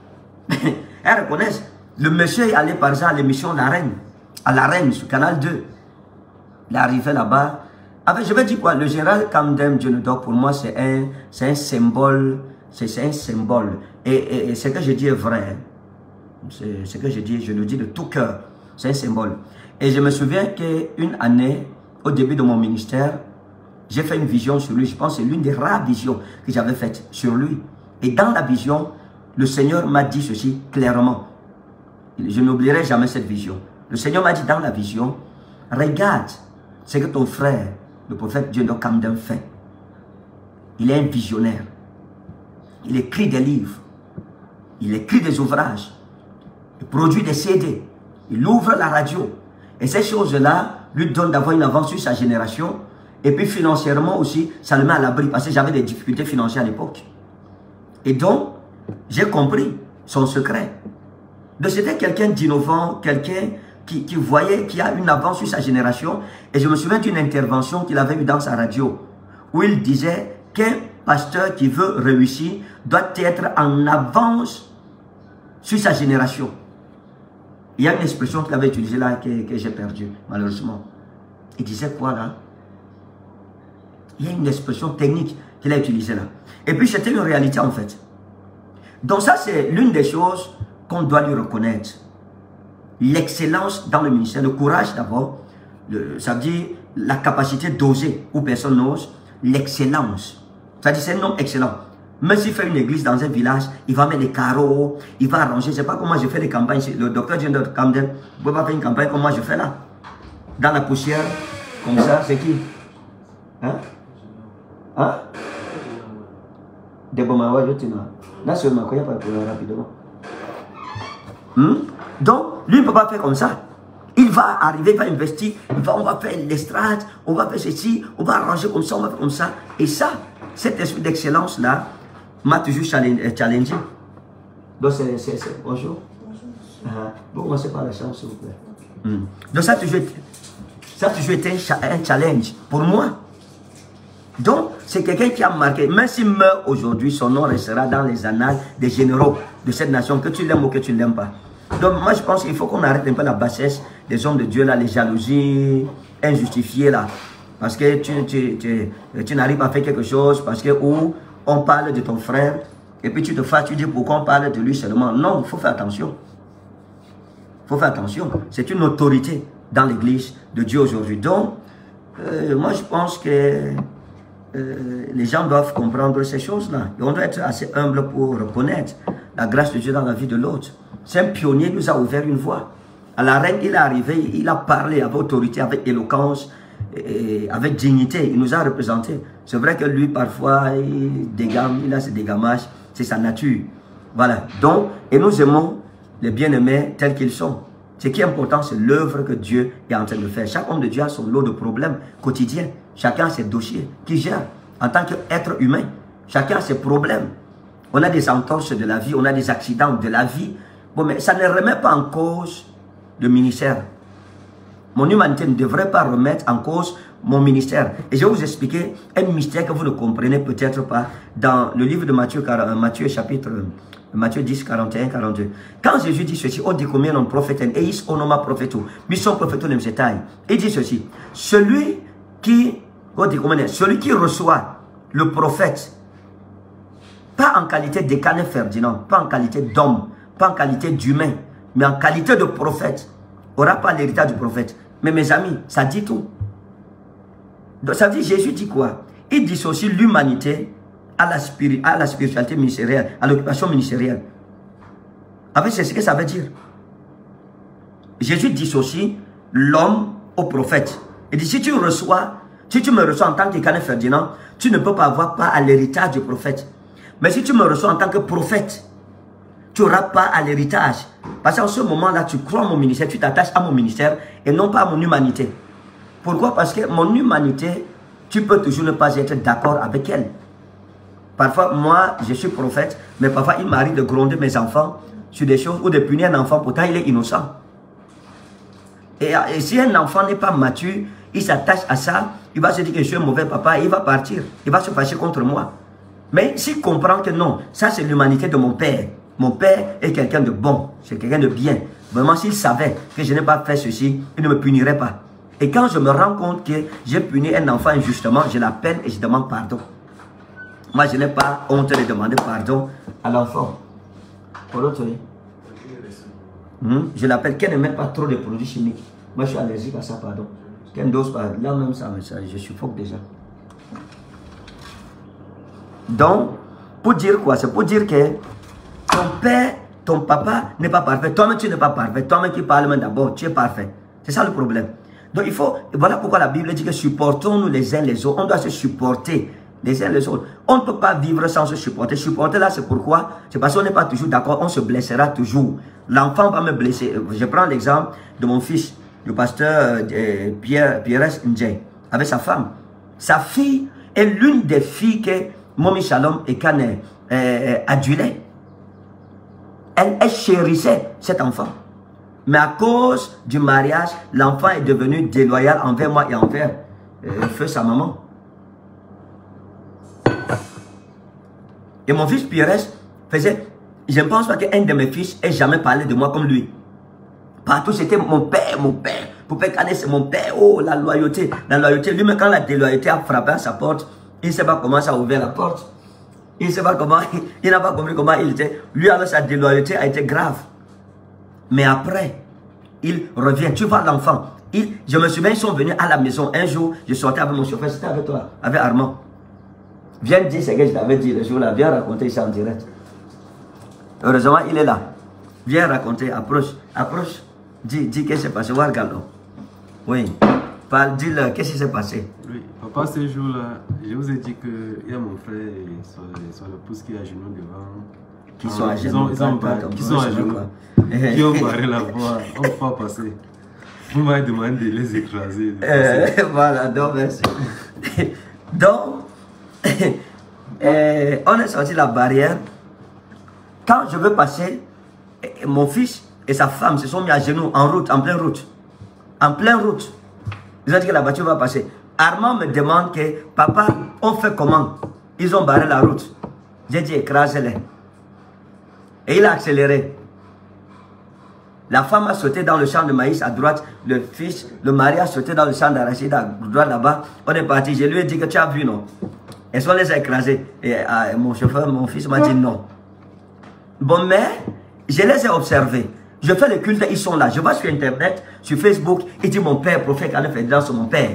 Elles reconnaissent. Le monsieur est allé par exemple à l'émission La Reine, à La Reine sur Canal 2. Il est arrivé là-bas. Enfin, je vais dire quoi, le général Kamdem Djenedor, pour moi, c'est un symbole. C'est un symbole. Et ce que je dis est vrai. Ce que je dis, je le dis de tout cœur. C'est un symbole. Et je me souviens qu'une année, au début de mon ministère, j'ai fait une vision sur lui. Je pense que c'est l'une des rares visions que j'avais faites sur lui. Et dans la vision, le Seigneur m'a dit ceci clairement. Je n'oublierai jamais cette vision. Le Seigneur m'a dit dans la vision, regarde ce que ton frère, le prophète Djenedor Kamdem fait. Il est un visionnaire. Il écrit des livres. Il écrit des ouvrages. Il produit des CD. Il ouvre la radio. Et ces choses-là lui donnent d'avoir une avance sur sa génération. Et puis financièrement aussi, ça le met à l'abri. Parce que j'avais des difficultés financières à l'époque. Et donc, j'ai compris son secret. Donc c'était quelqu'un d'innovant, quelqu'un qui voyait qu'il y a une avance sur sa génération. Et je me souviens d'une intervention qu'il avait eue dans sa radio. Où il disait qu'un pasteur qui veut réussir doit être en avance sur sa génération. Il y a une expression qu'il avait utilisée là que j'ai perdue, malheureusement. Il disait quoi là? Il y a une expression technique qu'il a utilisée là. Et puis c'était une réalité en fait. Donc ça c'est l'une des choses qu'on doit lui reconnaître. L'excellence dans le ministère, le courage d'abord, ça veut dire la capacité d'oser où personne n'ose, l'excellence. C'est-à-dire c'est un homme excellent. Même s'il fait une église dans un village, il va mettre des carreaux, il va arranger. Je ne sais pas comment je fais des campagnes. Le docteur Djenedor Kamdem ne peut pas faire une campagne comme moi je fais là. Dans la poussière, comme ça, c'est qui? Hein? Hein? Debomawa, je tiens. Là, c'est ma croyance pour rapidement. Donc, lui ne peut pas faire comme ça. Il va arriver, il va investir, on va faire l'estrade, on va faire ceci, on va arranger comme ça, on va faire comme ça. Et ça, cet esprit d'excellence-là, m'a toujours challengé. Donc, c'est bonjour. Vous commencez par la chambre, s'il vous plaît. Donc, ça a toujours été un challenge pour moi. Donc, c'est quelqu'un qui a marqué. Même s'il meurt aujourd'hui, son nom restera dans les annales des généraux de cette nation, que tu l'aimes ou que tu ne l'aimes pas. Donc, moi, je pense qu'il faut qu'on arrête un peu la bassesse des hommes de Dieu, là, les jalousies injustifiées, là. Parce que tu n'arrives pas à faire quelque chose, parce que ou on parle de ton frère, et puis tu te fâches, tu dis pourquoi on parle de lui seulement. Non, il faut faire attention. Il faut faire attention. C'est une autorité dans l'église de Dieu aujourd'hui. Donc, moi, je pense que les gens doivent comprendre ces choses-là. Et on doit être assez humble pour reconnaître la grâce de Dieu dans la vie de l'autre. C'est un pionnier, il nous a ouvert une voie. À la reine, il est arrivé, il a parlé avec autorité, avec éloquence, et avec dignité. Il nous a représentés. C'est vrai que lui, parfois, il dégame, il a ses dégamages. C'est sa nature. Voilà. Donc, et nous aimons les bien-aimés tels qu'ils sont. Ce qui est important, c'est l'œuvre que Dieu est en train de faire. Chaque homme de Dieu a son lot de problèmes quotidiens. Chacun a ses dossiers qu'il gère en tant qu'être humain. Chacun a ses problèmes. On a des entorses de la vie, on a des accidents de la vie. Bon, mais ça ne remet pas en cause le ministère. Mon humanité ne devrait pas remettre en cause mon ministère. Et je vais vous expliquer un mystère que vous ne comprenez peut-être pas dans le livre de Matthieu, Matthieu 10, 41, 42. Quand Jésus dit ceci, on dit combien on prophète et ils on nomme prophète. Mission prophète nem setai. Il dit ceci, celui qui reçoit le prophète, pas en qualité de Canet Ferdinand, pas en qualité d'homme, pas en qualité d'humain, mais en qualité de prophète, n'aura pas l'héritage du prophète. Mais mes amis, ça dit tout. Donc ça dit, Jésus dit quoi? Il dissocie l'humanité à la spiritualité ministérielle, à l'occupation ministérielle. Avec c'est ce que ça veut dire. Jésus dissocie l'homme au prophète. Il dit, si tu me reçois en tant que Canet Ferdinand, tu ne peux pas avoir part à l'héritage du prophète. Mais si tu me reçois en tant que prophète, tu n'auras pas à l'héritage. Parce qu'en ce moment-là, tu crois à mon ministère, tu t'attaches à mon ministère et non pas à mon humanité. Pourquoi? Parce que mon humanité, tu peux toujours ne pas être d'accord avec elle. Parfois, moi, je suis prophète, mais parfois, il m'arrive de gronder mes enfants sur des choses ou de punir un enfant, pourtant il est innocent. Et si un enfant n'est pas mature, il s'attache à ça, il va se dire que je suis un mauvais papa et il va partir. Il va se fâcher contre moi. Mais s'il comprend que non, ça c'est l'humanité de mon père. Mon père est quelqu'un de bon, c'est quelqu'un de bien. Vraiment, s'il savait que je n'ai pas fait ceci, il ne me punirait pas. Et quand je me rends compte que j'ai puni un enfant injustement, je l'appelle et je demande pardon. Moi, je n'ai pas honte de demander pardon à l'enfant. Je l'appelle, qu'elle ne met pas trop de produits chimiques. Moi, je suis allergique à ça, pardon. Qu'elle dose pas, là même ça, je suffoque déjà. Donc, pour dire quoi? C'est pour dire que ton père, ton papa n'est pas parfait. Toi-même, tu n'es pas parfait. Toi-même qui parles d'abord, tu es parfait. C'est ça le problème. Donc, il faut, voilà pourquoi la Bible dit que supportons-nous les uns les autres. On doit se supporter les uns les autres. On ne peut pas vivre sans se supporter. Supporter là, c'est pourquoi? C'est parce qu'on n'est pas toujours d'accord. On se blessera toujours. L'enfant va me blesser. Je prends l'exemple de mon fils, le pasteur Pierre Ndje, avec sa femme. Sa fille est l'une des filles que Momi Shalom et Kane adulait. Elle chérissait cet enfant. Mais à cause du mariage, l'enfant est devenu déloyal envers moi et envers feu sa maman. Et mon fils Pierre faisait, je ne pense pas qu'un de mes fils ait jamais parlé de moi comme lui. Partout c'était mon père, mon père. Poupée Kane c'est mon père. Oh, la loyauté, la loyauté. Lui, mais quand la déloyauté a frappé à sa porte, il ne sait pas comment ça a ouvert la porte. Il ne sait pas comment, il n'a pas compris comment il était. Lui, alors sa déloyauté a été grave. Mais après, il revient. Tu vois l'enfant. Je me souviens, ils sont venus à la maison. Un jour, je sortais avec mon chauffeur. C'était avec toi, avec Armand. Viens dire ce que je t'avais dit le jour-là. Viens raconter ça en direct. Heureusement, il est là. Viens raconter. Approche. Approche. Dis qu'est-ce qui s'est passé. Regarde. Oui. Dis-le, qu'est-ce qui s'est passé?
Oui, papa, ce jour-là, je vous ai dit qu'il y a mon frère et son épouse qui est à genoux devant.
Qui sont à genoux.
Qui sont à genoux. Qui ont barré la voie. On ne peut pas passer. Vous m'avez demandé de les écraser.
Voilà, donc merci. Donc, on est sorti de la barrière. Quand je veux passer, mon fils et sa femme se sont mis à genoux en route, en pleine route. En pleine route. Ils ont dit que la voiture va passer. Armand me demande que, papa, on fait comment? Ils ont barré la route. J'ai dit, écrasez-les. Et il a accéléré. La femme a sauté dans le champ de maïs à droite. Le fils, le mari a sauté dans le champ d'arachide à droite là-bas. On est parti. Je lui ai dit que tu as vu, non? Et on les a écrasés. Et mon chauffeur, mon fils m'a dit non. Bon, mais je les ai observés. Je fais le culte, ils sont là. Je vais sur Internet, sur Facebook, il dit mon père, prophète Kane Ferdinand, c'est mon père.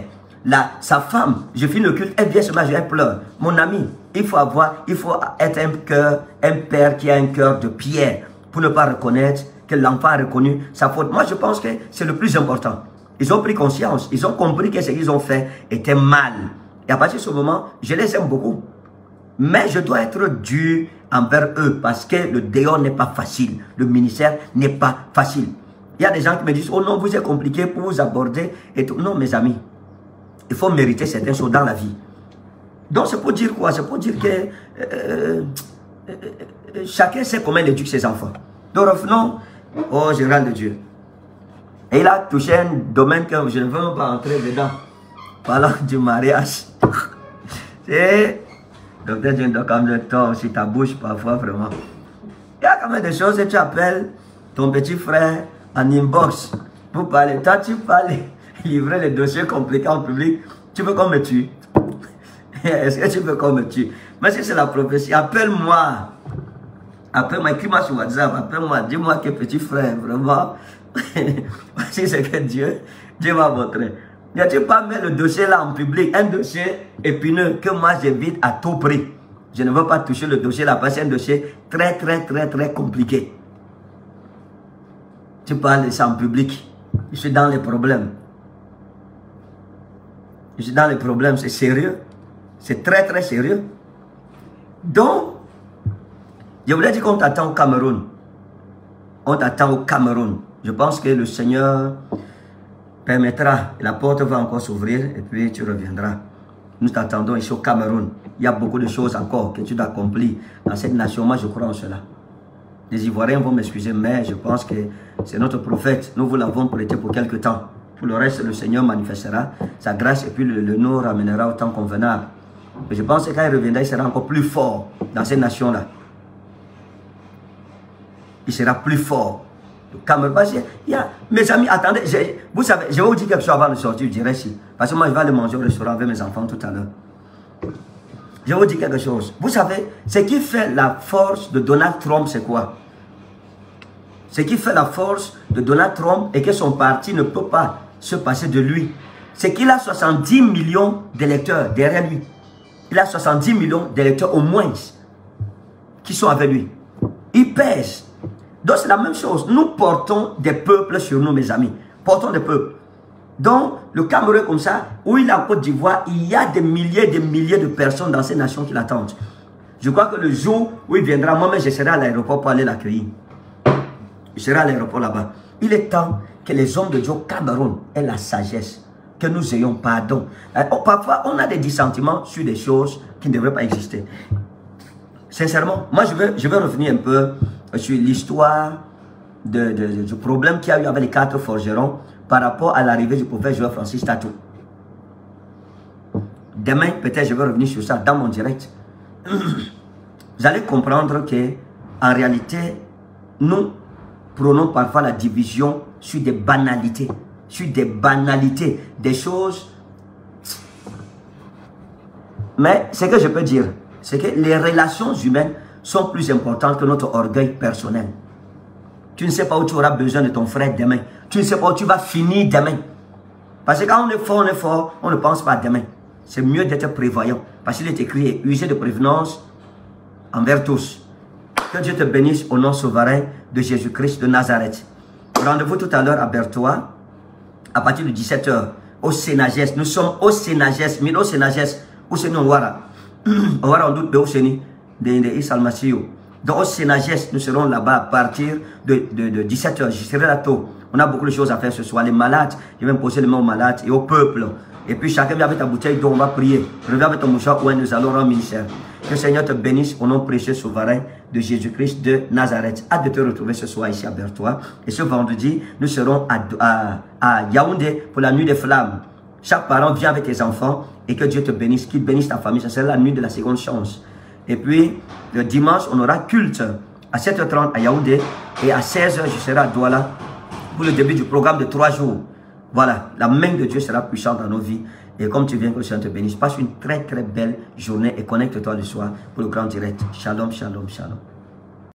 sa femme, je finis le culte, elle vient se marier, elle pleure. Mon ami, il faut être un père qui a un cœur de pierre pour ne pas reconnaître que l'enfant a reconnu sa faute. Moi, je pense que c'est le plus important. Ils ont pris conscience, ils ont compris que ce qu'ils ont fait était mal. Et à partir de ce moment, je les aime beaucoup. Mais je dois être dur envers eux parce que le dehors n'est pas facile. Le ministère n'est pas facile. Il y a des gens qui me disent, oh non, vous êtes compliqué pour vous aborder. Et tout. Non, mes amis, il faut mériter certaines choses dans la vie. Donc, c'est pour dire quoi? C'est pour dire que chacun sait comment il éduque ses enfants. Donc, revenons au général de Dieu. Et il a touché un domaine que je ne veux même pas entrer dedans. Parlant du mariage. C'est... Docteur, tu dois quand même tort aussi ta bouche parfois, vraiment. Il y a quand même des choses que tu appelles ton petit frère en inbox pour parler. Toi, tu parles, livrer les dossiers compliqués en public. Tu veux qu'on me tue? Est-ce que tu veux qu'on me tue? Mais si c'est la prophétie, appelle-moi. Appelle-moi, écris-moi sur WhatsApp. Appelle-moi, dis-moi que petit frère, vraiment. Si c'est que Dieu va montrer. Ne tu pas mettre le dossier là en public, un dossier épineux que moi j'évite à tout prix. Je ne veux pas toucher le dossier là parce que c'est un dossier très compliqué. Tu parles de ça en public. Je suis dans les problèmes. Je suis dans les problèmes, c'est sérieux. C'est très sérieux. Donc, je voulais dire qu'on t'attend au Cameroun. On t'attend au Cameroun. Je pense que le Seigneur permettra, la porte va encore s'ouvrir et puis tu reviendras. Nous t'attendons ici au Cameroun. Il y a beaucoup de choses encore que tu dois accomplir dans cette nation. Moi, je crois en cela. Les Ivoiriens vont m'excuser, mais je pense que c'est notre prophète. Nous vous l'avons prêté pour quelque temps. Pour le reste, le Seigneur manifestera sa grâce et puis le nous ramènera au temps convenable. Et je pense que quand il reviendra, il sera encore plus fort dans cette nation-là. Il sera plus fort. Le Cameroun, mes amis, attendez, vous savez, je vais vous dire quelque chose avant de sortir, je dirais si. Parce que moi, je vais aller manger au restaurant avec mes enfants tout à l'heure. Je vais vous dire quelque chose. Vous savez, ce qui fait la force de Donald Trump, c'est quoi? Ce qui fait la force de Donald Trump et que son parti ne peut pas se passer de lui, c'est qu'il a 70 millions d'électeurs derrière lui. Il a 70 millions d'électeurs au moins qui sont avec lui. Il pèse. Donc c'est la même chose. Nous portons des peuples sur nous, mes amis. Portons des peuples. Donc le Cameroun comme ça, où il est en Côte d'Ivoire, il y a des milliers de personnes dans ces nations qui l'attendent. Je crois que le jour où il viendra, moi-même je serai à l'aéroport pour aller l'accueillir. Je serai à l'aéroport là-bas. Il est temps que les hommes de Dieu au Cameroun aient la sagesse. Que nous ayons pardon. Parfois, on a des dissentiments sur des choses qui ne devraient pas exister. Sincèrement, moi je veux revenir un peu sur l'histoire du problème qu'il y a eu avec les 4 forgerons par rapport à l'arrivée du prophète Joël Francis Tatou. Demain, peut-être je vais revenir sur ça dans mon direct. Vous allez comprendre que en réalité, nous prenons parfois la division sur des banalités. Sur des banalités, des choses. Mais ce que je peux dire, c'est que les relations humaines sont plus importantes que notre orgueil personnel. Tu ne sais pas où tu auras besoin de ton frère demain. Tu ne sais pas où tu vas finir demain. Parce que quand on est fort, on ne pense pas à demain. C'est mieux d'être prévoyant. Parce qu'il est écrit, user de prévenance envers tous. Que Dieu te bénisse au nom souverain de Jésus-Christ de Nazareth. Rendez-vous tout à l'heure à Berthois, à partir de 17 h, au Sénagès. Nous sommes au Sénagès, mais au Sénagès, où c'est nous, Ouara. Ouara, on doute de Ouseni, de Isalmasio. Donc au Sénagès, nous serons là-bas à partir de 17 h. Je serai là tôt. On a beaucoup de choses à faire ce soir. Les malades, je vais me poser les mains aux malades et au peuple. Et puis chacun vient avec ta bouteille d'eau, on va prier. Reviens avec ton mouchoir, où nous allons rendre ministère. Que le Seigneur te bénisse au nom précieux souverain de Jésus-Christ de Nazareth. Hâte de te retrouver ce soir ici à Berthois. Et ce vendredi, nous serons à Yaoundé pour la nuit des flammes. Chaque parent vient avec tes enfants et que Dieu te bénisse, qu'il bénisse ta famille. Ça sera la nuit de la seconde chance. Et puis, le dimanche, on aura culte à 7 h 30 à Yaoundé et à 16 h, je serai à Douala pour le début du programme de 3 jours. Voilà, la main de Dieu sera puissante dans nos vies. Et comme tu viens, que le Seigneur te bénisse. Passe une très belle journée et connecte-toi le soir pour le grand direct. Shalom, shalom, shalom.